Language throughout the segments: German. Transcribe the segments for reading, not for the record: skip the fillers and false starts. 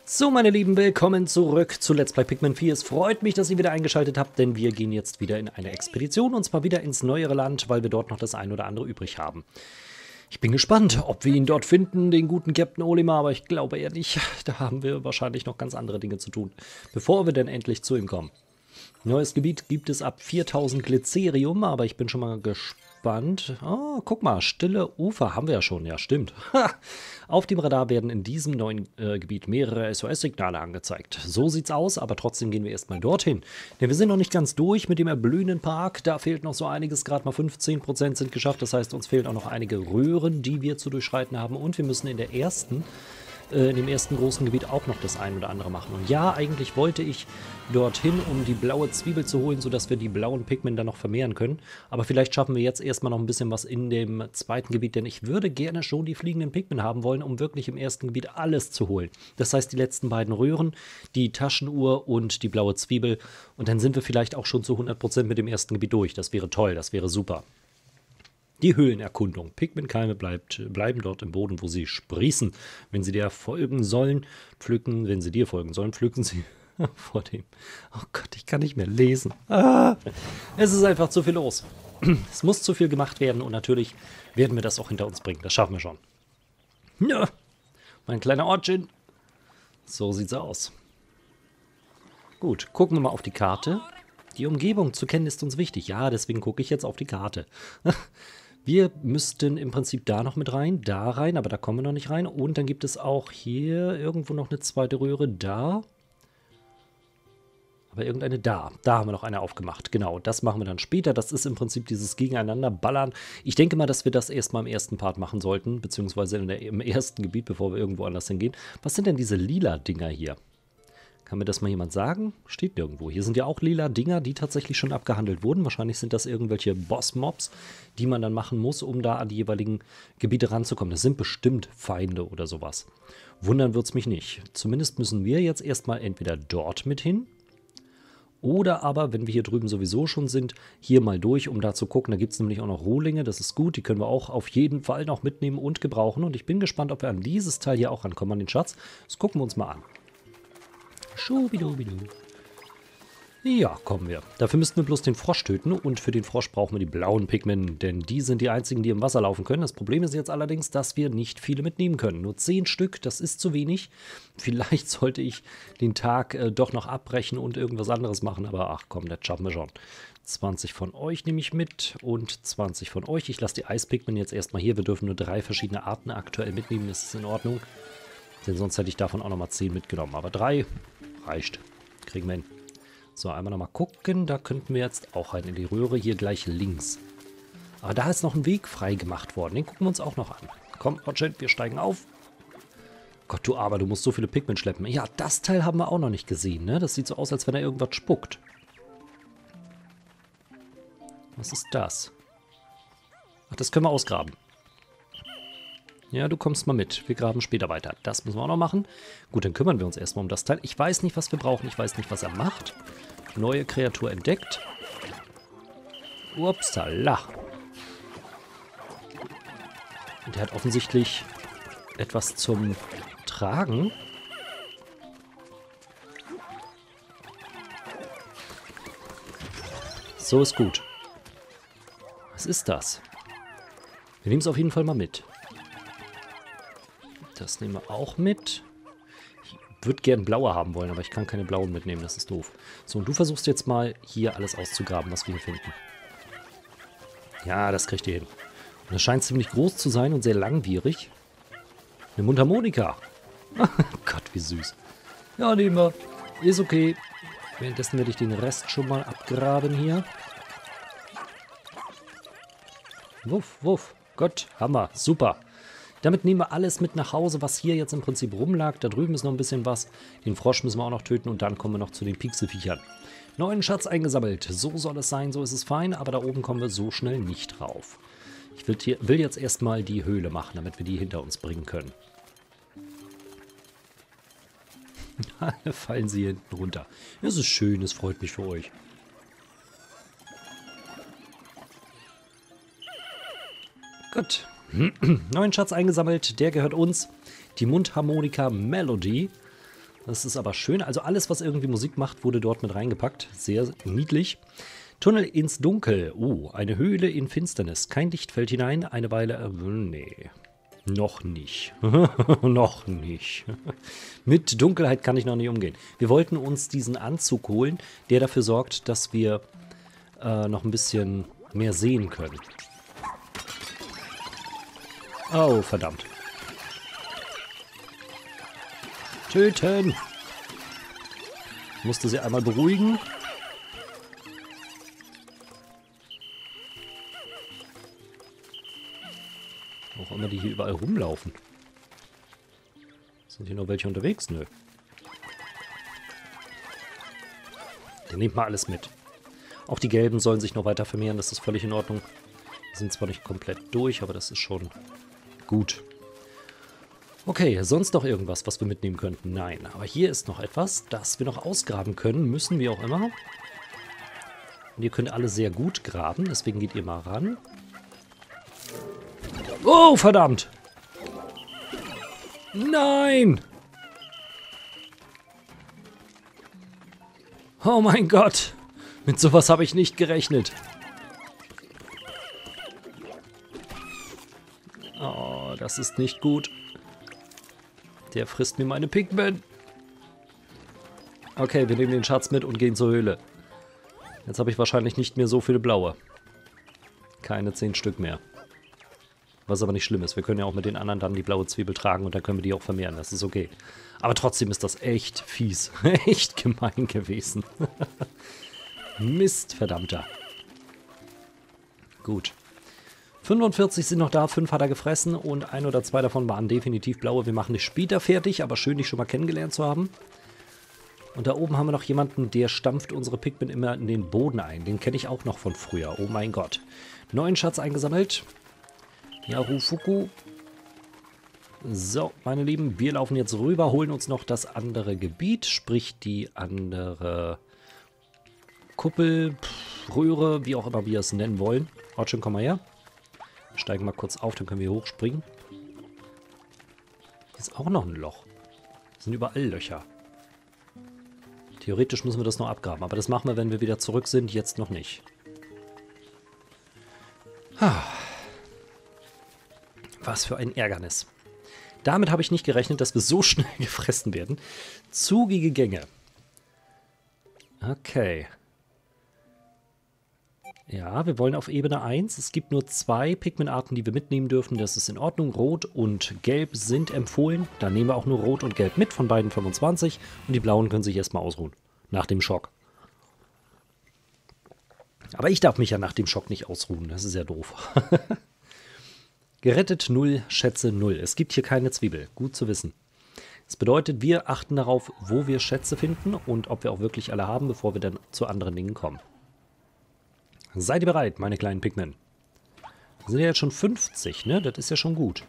So, meine Lieben, willkommen zurück zu Let's Play Pikmin 4. Es freut mich, dass ihr wieder eingeschaltet habt, denn wir gehen jetzt wieder in eine Expedition, und zwar wieder ins neuere Land, weil wir dort noch das ein oder andere übrig haben. Ich bin gespannt, ob wir ihn dort finden, den guten Captain Olimar, aber ich glaube eher nicht. Da haben wir wahrscheinlich noch ganz andere Dinge zu tun, bevor wir denn endlich zu ihm kommen. Neues Gebiet gibt es ab 4000 Glycerium, aber ich bin schon mal gespannt. Oh, guck mal, stille Ufer haben wir ja schon, ja stimmt. Auf dem Radar werden in diesem neuen Gebiet mehrere SOS-Signale angezeigt. So sieht's aus, aber trotzdem gehen wir erstmal dorthin. Denn wir sind noch nicht ganz durch mit dem erblühenden Park. Da fehlt noch so einiges, gerade mal 15% sind geschafft. Das heißt, uns fehlen auch noch einige Röhren, die wir zu durchschreiten haben. Und wir müssen in dem ersten großen Gebiet auch noch das ein oder andere machen. Und ja, eigentlich wollte ich dorthin, um die blaue Zwiebel zu holen, sodass wir die blauen Pikmin dann noch vermehren können. Aber vielleicht schaffen wir jetzt erstmal noch ein bisschen was in dem zweiten Gebiet, denn ich würde gerne schon die fliegenden Pikmin haben wollen, um wirklich im ersten Gebiet alles zu holen. Das heißt, die letzten beiden Röhren, die Taschenuhr und die blaue Zwiebel. Und dann sind wir vielleicht auch schon zu 100% mit dem ersten Gebiet durch. Das wäre toll, das wäre super. Die Höhlenerkundung. Pikmin-Keime bleiben dort im Boden, wo sie sprießen. Wenn sie dir folgen sollen, wenn sie dir folgen sollen, pflücken sie vor dem. Oh Gott, ich kann nicht mehr lesen. Es ist einfach zu viel los. Es muss zu viel gemacht werden und natürlich werden wir das auch hinter uns bringen. Das schaffen wir schon. Ja, mein kleiner Ortchen. So sieht's aus. Gut, gucken wir mal auf die Karte. Die Umgebung zu kennen ist uns wichtig. Ja, deswegen gucke ich jetzt auf die Karte. Wir müssten im Prinzip da noch mit rein, da rein, aber da kommen wir noch nicht rein. Und dann gibt es auch hier irgendwo noch eine zweite Röhre, da. Aber irgendeine da. Da haben wir noch eine aufgemacht. Genau, das machen wir dann später. Das ist im Prinzip dieses Gegeneinander-Ballern. Ich denke mal, dass wir das erstmal im ersten Part machen sollten, beziehungsweise im ersten Gebiet, bevor wir irgendwo anders hingehen. Was sind denn diese lila Dinger hier? Kann mir das mal jemand sagen? Steht nirgendwo. Hier sind ja auch lila Dinger, die tatsächlich schon abgehandelt wurden. Wahrscheinlich sind das irgendwelche Boss-Mobs, die man dann machen muss, um da an die jeweiligen Gebiete ranzukommen. Das sind bestimmt Feinde oder sowas. Wundern wird es mich nicht. Zumindest müssen wir jetzt erstmal entweder dort mit hin oder aber, wenn wir hier drüben sowieso schon sind, hier mal durch, um da zu gucken. Da gibt es nämlich auch noch Rohlinge, das ist gut. Die können wir auch auf jeden Fall noch mitnehmen und gebrauchen. Und ich bin gespannt, ob wir an dieses Teil hier auch rankommen, an den Schatz. Das gucken wir uns mal an. Schubidubidu. Ja, kommen wir. Dafür müssten wir bloß den Frosch töten und für den Frosch brauchen wir die blauen Pikmin, denn die sind die einzigen, die im Wasser laufen können. Das Problem ist jetzt allerdings, dass wir nicht viele mitnehmen können. Nur 10 Stück, das ist zu wenig. Vielleicht sollte ich den Tag doch noch abbrechen und irgendwas anderes machen, aber ach komm, das schaffen wir schon. 20 von euch nehme ich mit und 20 von euch. Ich lasse die Eispikmin jetzt erstmal hier. Wir dürfen nur 3 verschiedene Arten aktuell mitnehmen, das ist in Ordnung. Denn sonst hätte ich davon auch nochmal 10 mitgenommen. Aber 3 reicht. Kriegen wir hin. So, einmal nochmal gucken. Da könnten wir jetzt auch rein in die Röhre. Hier gleich links. Aber da ist noch ein Weg frei gemacht worden. Den gucken wir uns auch noch an. Komm, Roger, wir steigen auf. Gott, du Armer, du musst so viele Pikmin schleppen. Ja, das Teil haben wir auch noch nicht gesehen, ne? Das sieht so aus, als wenn er irgendwas spuckt. Was ist das? Ach, das können wir ausgraben. Ja, du kommst mal mit. Wir graben später weiter. Das müssen wir auch noch machen. Gut, dann kümmern wir uns erstmal um das Teil. Ich weiß nicht, was wir brauchen. Ich weiß nicht, was er macht. Neue Kreatur entdeckt. Upsala. Und er hat offensichtlich etwas zum Tragen. So ist gut. Was ist das? Wir nehmen es auf jeden Fall mal mit. Das nehmen wir auch mit. Ich würde gerne blaue haben wollen, aber ich kann keine blauen mitnehmen. Das ist doof. So, und du versuchst jetzt mal hier alles auszugraben, was wir hier finden. Ja, das kriegt ihr hin. Und das scheint ziemlich groß zu sein und sehr langwierig. Eine Mundharmonika. Gott, wie süß. Ja, nehmen wir. Ist okay. Währenddessen werde ich den Rest schon mal abgraben hier. Wuff, wuff. Gott, Hammer. Super. Damit nehmen wir alles mit nach Hause, was hier jetzt im Prinzip rumlag. Da drüben ist noch ein bisschen was. Den Frosch müssen wir auch noch töten und dann kommen wir noch zu den Pixelviechern. Neuen Schatz eingesammelt. So soll es sein, so ist es fein. Aber da oben kommen wir so schnell nicht drauf. Ich will jetzt erstmal die Höhle machen, damit wir die hinter uns bringen können. Da fallen sie hinten runter. Es ist schön, es freut mich für euch. Gut. Neuen Schatz eingesammelt, der gehört uns. Die Mundharmonika Melody. Das ist aber schön. Also alles, was irgendwie Musik macht, wurde dort mit reingepackt. Sehr niedlich. Tunnel ins Dunkel. Oh, eine Höhle in Finsternis. Kein Licht fällt hinein. Eine Weile... nee. Noch nicht. Noch nicht. Mit Dunkelheit kann ich noch nicht umgehen. Wir wollten uns diesen Anzug holen, der dafür sorgt, dass wir noch ein bisschen mehr sehen können. Oh, verdammt. Töten! Ich musste sie einmal beruhigen. Auch immer die hier überall rumlaufen. Sind hier noch welche unterwegs? Nö. Der nimmt mal alles mit. Auch die Gelben sollen sich noch weiter vermehren, das ist völlig in Ordnung. Wir sind zwar nicht komplett durch, aber das ist schon gut. Okay, sonst noch irgendwas, was wir mitnehmen könnten? Nein, aber hier ist noch etwas, das wir noch ausgraben können, müssen wir auch immer. Und ihr könnt alle sehr gut graben, deswegen geht ihr mal ran. Oh, verdammt! Nein! Oh mein Gott! Mit sowas habe ich nicht gerechnet. Oh, das ist nicht gut. Der frisst mir meine Pigmen. Okay, wir nehmen den Schatz mit und gehen zur Höhle. Jetzt habe ich wahrscheinlich nicht mehr so viele blaue. Keine 10 Stück mehr. Was aber nicht schlimm ist. Wir können ja auch mit den anderen dann die blaue Zwiebel tragen und dann können wir die auch vermehren. Das ist okay. Aber trotzdem ist das echt fies. Echt gemein gewesen. Mist, verdammter. Gut. 45 sind noch da, 5 hat er gefressen und 1 oder 2 davon waren definitiv blaue. Wir machen die später fertig, aber schön, dich schon mal kennengelernt zu haben. Und da oben haben wir noch jemanden, der stampft unsere Pigmen immer in den Boden ein. Den kenne ich auch noch von früher. Oh mein Gott. Neuen Schatz eingesammelt. Yarufuku. So, meine Lieben, wir laufen jetzt rüber, holen uns noch das andere Gebiet, sprich die andere Kuppel, Röhre, wie auch immer wir es nennen wollen. Ortschön, komm mal her. Steigen mal kurz auf, dann können wir hochspringen. Hier ist auch noch ein Loch. Hier sind überall Löcher. Theoretisch müssen wir das noch abgraben, aber das machen wir, wenn wir wieder zurück sind. Jetzt noch nicht. Was für ein Ärgernis. Damit habe ich nicht gerechnet, dass wir so schnell gefressen werden. Zugige Gänge. Okay. Ja, wir wollen auf Ebene 1. Es gibt nur 2 Pigmentarten, die wir mitnehmen dürfen. Das ist in Ordnung. Rot und Gelb sind empfohlen. Dann nehmen wir auch nur Rot und Gelb mit, von beiden 25. Und die Blauen können sich erstmal ausruhen. Nach dem Schock. Aber ich darf mich ja nach dem Schock nicht ausruhen. Das ist ja doof. Gerettet 0, Schätze 0. Es gibt hier keine Zwiebel. Gut zu wissen. Das bedeutet, wir achten darauf, wo wir Schätze finden und ob wir auch wirklich alle haben, bevor wir dann zu anderen Dingen kommen. Seid ihr bereit, meine kleinen Pigmen? Wir sind ja jetzt schon 50, ne? Das ist ja schon gut.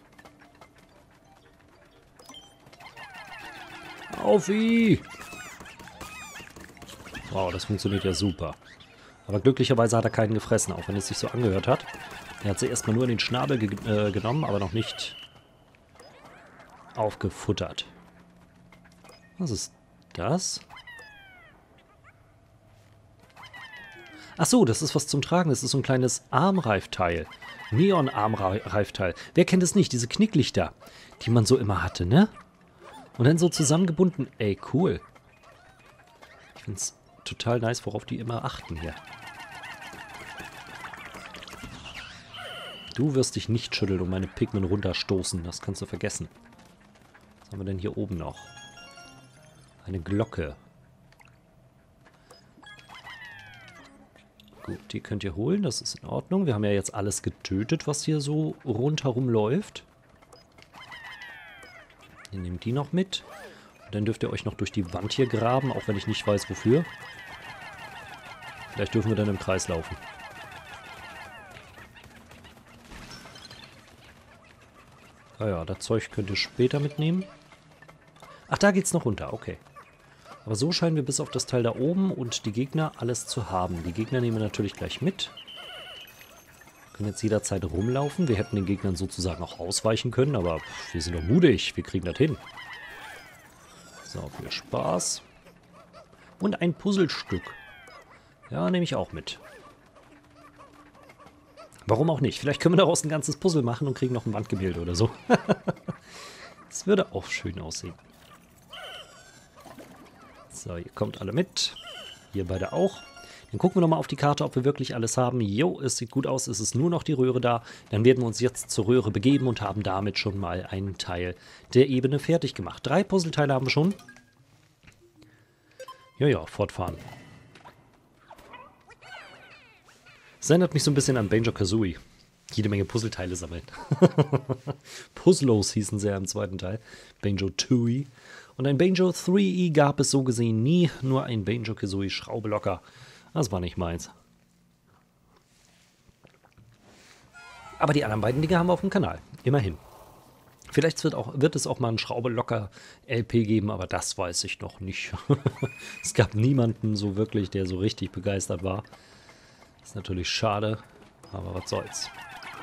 Auf wie! Wow, das funktioniert ja super. Aber glücklicherweise hat er keinen gefressen, auch wenn es sich so angehört hat. Er hat sie erstmal nur in den Schnabel genommen, aber noch nicht aufgefuttert. Was ist das? Ach so, das ist was zum Tragen. Das ist so ein kleines Armreifteil. Neon-Armreifteil. Wer kennt es nicht? Diese Knicklichter, die man so immer hatte, ne? Und dann so zusammengebunden. Ey, cool. Ich finde es total nice, worauf die immer achten hier. Du wirst dich nicht schütteln und meine Pigmen runterstoßen. Das kannst du vergessen. Was haben wir denn hier oben noch? Eine Glocke. Gut, die könnt ihr holen. Das ist in Ordnung. Wir haben ja jetzt alles getötet, was hier so rundherum läuft. Ihr nehmt die noch mit. Und dann dürft ihr euch noch durch die Wand hier graben, auch wenn ich nicht weiß, wofür. Vielleicht dürfen wir dann im Kreis laufen. Naja, das Zeug könnt ihr später mitnehmen. Ach, da geht's noch runter, okay. Aber so scheinen wir bis auf das Teil da oben und die Gegner alles zu haben. Die Gegner nehmen wir natürlich gleich mit. Wir können jetzt jederzeit rumlaufen. Wir hätten den Gegnern sozusagen auch ausweichen können, aber wir sind doch mutig. Wir kriegen das hin. So, viel Spaß. Und ein Puzzlestück. Ja, nehme ich auch mit. Warum auch nicht? Vielleicht können wir daraus ein ganzes Puzzle machen und kriegen noch ein Wandgemälde oder so. Das würde auch schön aussehen. So, ihr kommt alle mit. Ihr beide auch. Dann gucken wir nochmal auf die Karte, ob wir wirklich alles haben. Jo, es sieht gut aus, es ist nur noch die Röhre da. Dann werden wir uns jetzt zur Röhre begeben und haben damit schon mal einen Teil der Ebene fertig gemacht. 3 Puzzleteile haben wir schon. Ja, fortfahren. Das erinnert mich so ein bisschen an Banjo-Kazooie. Jede Menge Puzzleteile sammeln. Puzzlos hießen sie ja im zweiten Teil. Banjo-Tooie. Und ein Banjo 3E gab es so gesehen nie. Nur ein Banjo-Kazooie Schraube locker. Das war nicht meins. Aber die anderen beiden Dinge haben wir auf dem Kanal. Immerhin. Vielleicht wird es auch mal ein Schraube locker LP geben, aber das weiß ich noch nicht. Es gab niemanden so wirklich, der so richtig begeistert war. Ist natürlich schade, aber was soll's.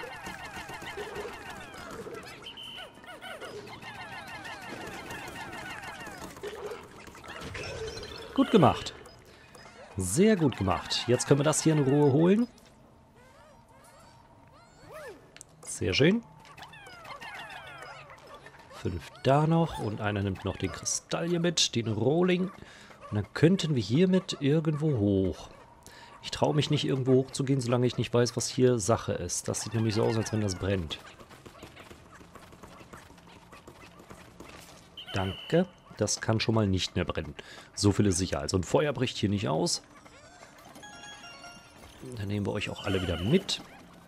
Gut gemacht. Sehr gut gemacht. Jetzt können wir das hier in Ruhe holen. Sehr schön. 5 da noch und einer nimmt noch den Kristall hier mit, den Rohling. Und dann könnten wir hiermit irgendwo hoch. Ich traue mich nicht, irgendwo hochzugehen, solange ich nicht weiß, was hier Sache ist. Das sieht nämlich so aus, als wenn das brennt. Danke. Das kann schon mal nicht mehr brennen. So viel ist sicher. Also ein Feuer bricht hier nicht aus. Dann nehmen wir euch auch alle wieder mit.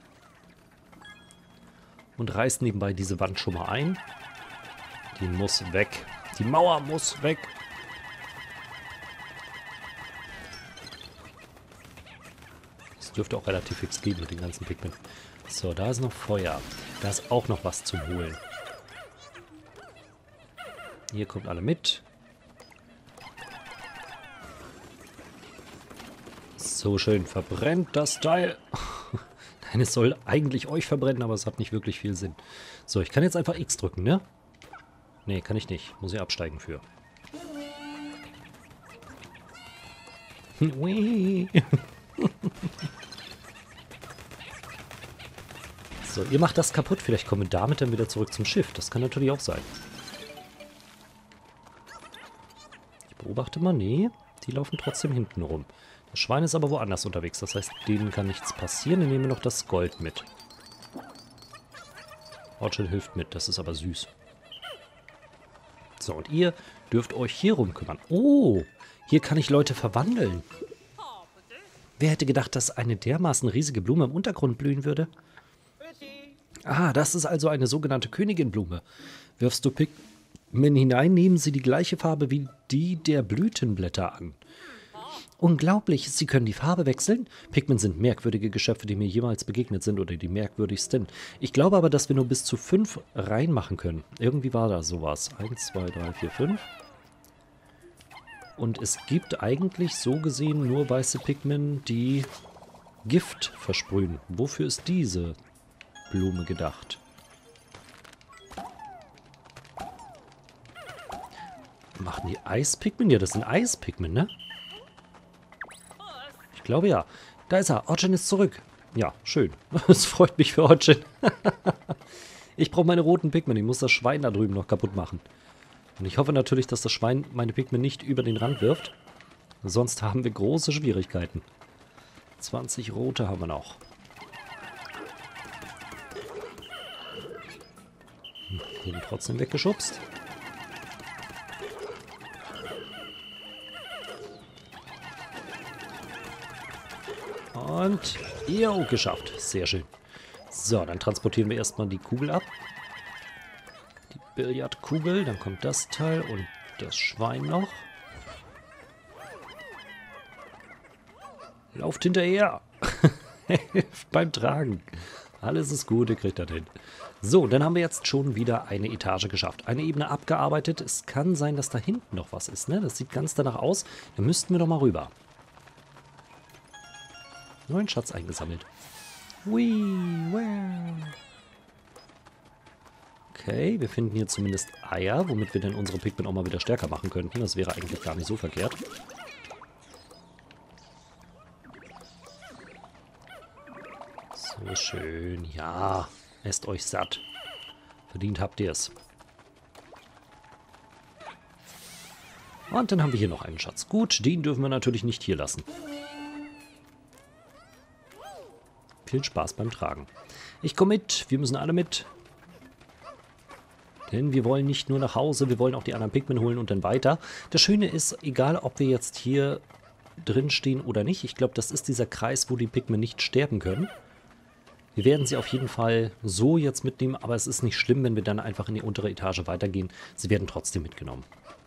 Und reißen nebenbei diese Wand schon mal ein. Die muss weg. Die Mauer muss weg. Das dürfte auch relativ fix gehen mit den ganzen Pigment. So, da ist noch Feuer. Da ist auch noch was zum Holen. Ihr kommt alle mit. So schön. Verbrennt das Teil. Nein, es soll eigentlich euch verbrennen, aber es hat nicht wirklich viel Sinn. So, ich kann jetzt einfach X drücken, ne? Ne, kann ich nicht. Muss ich absteigen für. So, ihr macht das kaputt. Vielleicht kommen wir damit dann wieder zurück zum Schiff. Das kann natürlich auch sein. Ich beobachte mal. Nee, die laufen trotzdem hinten rum. Das Schwein ist aber woanders unterwegs. Das heißt, denen kann nichts passieren. Dann nehmen wir noch das Gold mit. Orchard hilft mit. Das ist aber süß. So, und ihr dürft euch hier rum kümmern. Oh, hier kann ich Leute verwandeln. Wer hätte gedacht, dass eine dermaßen riesige Blume im Untergrund blühen würde? Ah, das ist also eine sogenannte Königinblume. Wirfst du Pigment hinein, nehmen sie die gleiche Farbe wie die der Blütenblätter an. Unglaublich, sie können die Farbe wechseln? Pigment sind merkwürdige Geschöpfe, die mir jemals begegnet sind oder die merkwürdigsten. Ich glaube aber, dass wir nur bis zu 5 reinmachen können. Irgendwie war da sowas. 1, 2, 3, 4, 5. Und es gibt eigentlich so gesehen nur weiße Pigment, die Gift versprühen. Wofür ist diese Blume gedacht? Machen die Eispigment? Ja, das sind Eispigment, ne? Ich glaube ja. Da ist er. Orchin ist zurück. Ja, schön. Es freut mich für Orchin. Ich brauche meine roten Pigment. Ich muss das Schwein da drüben noch kaputt machen. Und ich hoffe natürlich, dass das Schwein meine Pigment nicht über den Rand wirft. Sonst haben wir große Schwierigkeiten. 20 rote haben wir noch. Wurden trotzdem weggeschubst. Und, jo, geschafft. Sehr schön. So, dann transportieren wir erstmal die Kugel ab. Die Billardkugel, dann kommt das Teil und das Schwein noch. Lauft hinterher. Beim Tragen. Alles ist gut, ihr kriegt das hin. So, dann haben wir jetzt schon wieder eine Etage geschafft. Eine Ebene abgearbeitet. Es kann sein, dass da hinten noch was ist, ne? Das sieht ganz danach aus. Da müssten wir doch mal rüber. Neuen Schatz eingesammelt. Hui, wow. Okay, wir finden hier zumindest Eier, womit wir denn unsere Pikmin auch mal wieder stärker machen könnten. Das wäre eigentlich gar nicht so verkehrt. So schön. Ja, esst euch satt. Verdient habt ihr es. Und dann haben wir hier noch einen Schatz. Gut, den dürfen wir natürlich nicht hier lassen. Viel Spaß beim Tragen. Ich komme mit. Wir müssen alle mit. Denn wir wollen nicht nur nach Hause, wir wollen auch die anderen Pikmin holen und dann weiter. Das Schöne ist, egal ob wir jetzt hier drin stehen oder nicht, ich glaube, das ist dieser Kreis, wo die Pikmin nicht sterben können. Wir werden sie auf jeden Fall so jetzt mitnehmen, aber es ist nicht schlimm, wenn wir dann einfach in die untere Etage weitergehen. Sie werden trotzdem mitgenommen.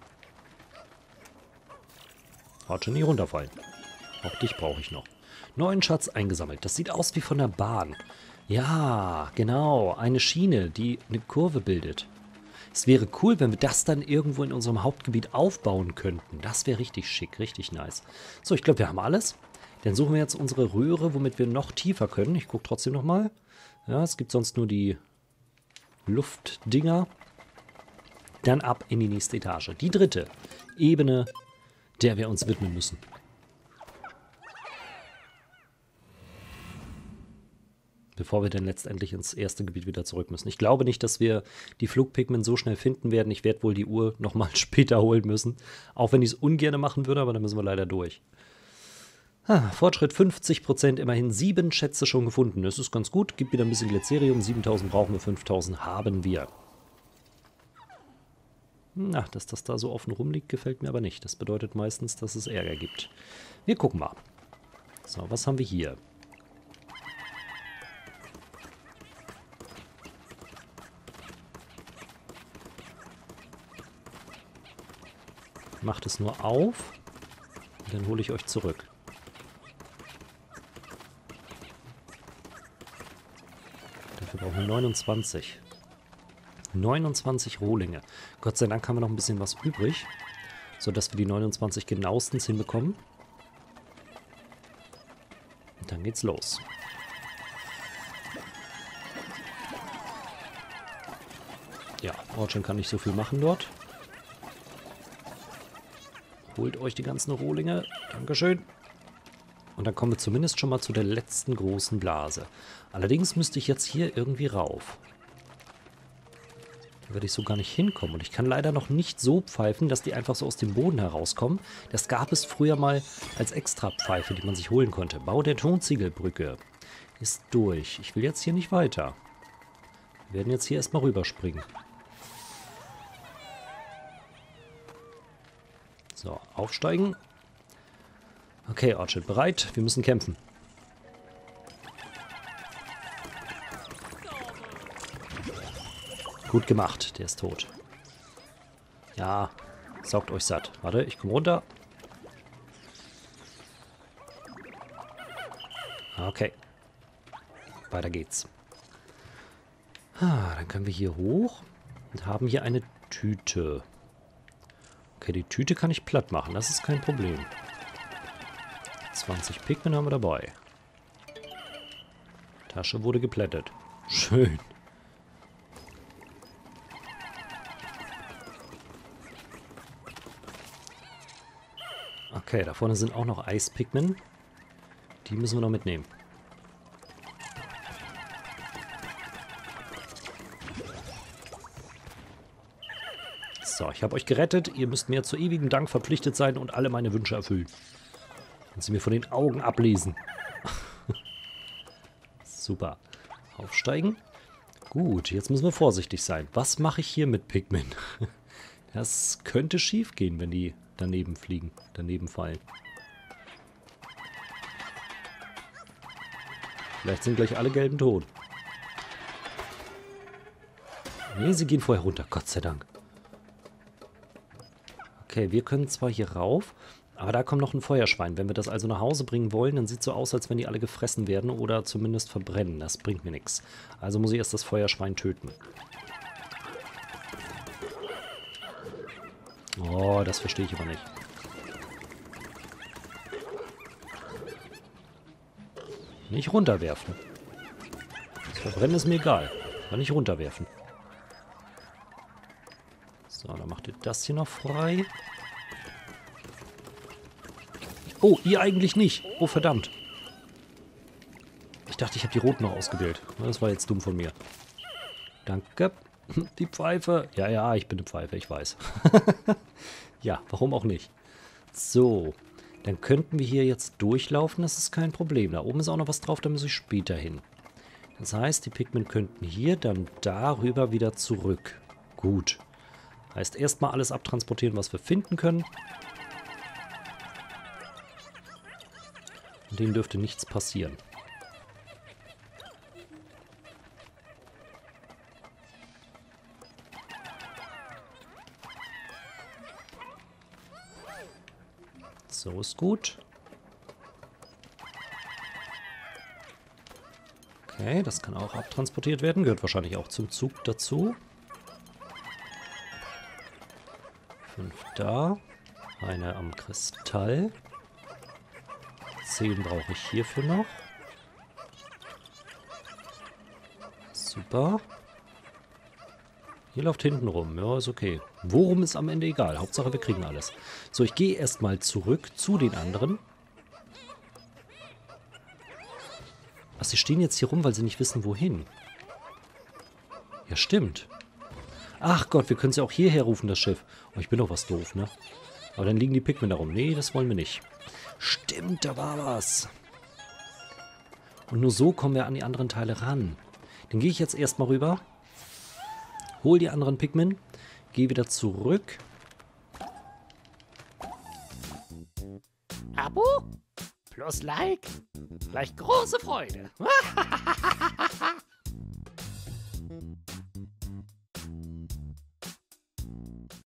Haut schon nie runterfallen. Auch dich brauche ich noch. Neuen Schatz eingesammelt. Das sieht aus wie von der Bahn. Ja, genau. Eine Schiene, die eine Kurve bildet. Es wäre cool, wenn wir das dann irgendwo in unserem Hauptgebiet aufbauen könnten. Das wäre richtig schick, richtig nice. So, ich glaube, wir haben alles. Dann suchen wir jetzt unsere Röhre, womit wir noch tiefer können. Ich gucke trotzdem nochmal. Ja, es gibt sonst nur die Luftdinger. Dann ab in die nächste Etage. Die dritte Ebene, der wir uns widmen müssen. Bevor wir dann letztendlich ins erste Gebiet wieder zurück müssen. Ich glaube nicht, dass wir die Flugpigmen so schnell finden werden. Ich werde wohl die Uhr nochmal später holen müssen. Auch wenn ich es ungern machen würde, aber dann müssen wir leider durch. Fortschritt 50%, immerhin 7 Schätze schon gefunden. Das ist ganz gut, gibt wieder ein bisschen Glycerium. 7000 brauchen wir, 5000 haben wir. Na, dass das da so offen rumliegt, gefällt mir aber nicht. Das bedeutet meistens, dass es Ärger gibt. Wir gucken mal. So, was haben wir hier? Macht es nur auf, dann hole ich euch zurück. Dafür brauchen wir 29. 29 Rohlinge. Gott sei Dank haben wir noch ein bisschen was übrig, sodass wir die 29 genauestens hinbekommen. Und dann geht's los. Ja, Orchan kann nicht so viel machen dort. Holt euch die ganzen Rohlinge. Dankeschön. Und dann kommen wir zumindest schon mal zu der letzten großen Blase. Allerdings müsste ich jetzt hier irgendwie rauf. Da werde ich so gar nicht hinkommen. Und ich kann leider noch nicht so pfeifen, dass die einfach so aus dem Boden herauskommen. Das gab es früher mal als Extrapfeife, die man sich holen konnte. Bau der Tonziegelbrücke ist durch. Ich will jetzt hier nicht weiter. Wir werden jetzt hier erstmal rüberspringen. So, aufsteigen. Okay, Orchard bereit. Wir müssen kämpfen. Gut gemacht, der ist tot. Ja, saugt euch satt. Warte, ich komme runter. Okay. Weiter geht's. Dann können wir hier hoch und haben hier eine Tüte. Okay, die Tüte kann ich platt machen, das ist kein Problem. 20 Pikmin haben wir dabei. Tasche wurde geplättet. Schön. Okay, da vorne sind auch noch Eispikmin. Die müssen wir noch mitnehmen. So, ich habe euch gerettet. Ihr müsst mir zu ewigem Dank verpflichtet sein und alle meine Wünsche erfüllen. Und sie mir von den Augen ablesen. Super. Aufsteigen. Gut, jetzt müssen wir vorsichtig sein. Was mache ich hier mit Pikmin? Das könnte schief gehen, wenn die daneben fliegen, daneben fallen. Vielleicht sind gleich alle Gelben tot. Nee, sie gehen vorher runter, Gott sei Dank. Okay, wir können zwar hier rauf, aber da kommt noch ein Feuerschwein. Wenn wir das also nach Hause bringen wollen, dann sieht es so aus, als wenn die alle gefressen werden oder zumindest verbrennen. Das bringt mir nichts. Also muss ich erst das Feuerschwein töten. Oh, das verstehe ich aber nicht. Nicht runterwerfen. Das Verbrennen ist mir egal. Aber nicht runterwerfen. macht ihr das hier noch frei. Oh, ihr eigentlich nicht. Oh, verdammt. Ich dachte, ich habe die roten noch ausgewählt. Das war jetzt dumm von mir. Danke. Die Pfeife. Ja, ja, ich bin eine Pfeife, ich weiß. Ja, warum auch nicht. So, dann könnten wir hier jetzt durchlaufen. Das ist kein Problem. Da oben ist auch noch was drauf, da muss ich später hin. Das heißt, die Pikmin könnten hier dann darüber wieder zurück. Gut. Heißt, erstmal alles abtransportieren, was wir finden können. Und denen dürfte nichts passieren. So ist gut. Okay, das kann auch abtransportiert werden. Gehört wahrscheinlich auch zum Zug dazu. 5 da. Eine am Kristall. 10 brauche ich hierfür noch. Super. Hier läuft hinten rum. Ja, ist okay. Worum ist am Ende egal. Hauptsache, wir kriegen alles. So, ich gehe erstmal zurück zu den anderen. Ach, sie stehen jetzt hier rum, weil sie nicht wissen, wohin. Ja, stimmt. Ach Gott, wir können sie auch hierher rufen, das Schiff. Oh, ich bin doch was doof, ne? Aber dann liegen die Pikmin da rum. Nee, das wollen wir nicht. Stimmt, da war was. Und nur so kommen wir an die anderen Teile ran. Dann gehe ich jetzt erstmal rüber. Hol die anderen Pikmin. Gehe wieder zurück. Abo plus Like, gleich große Freude.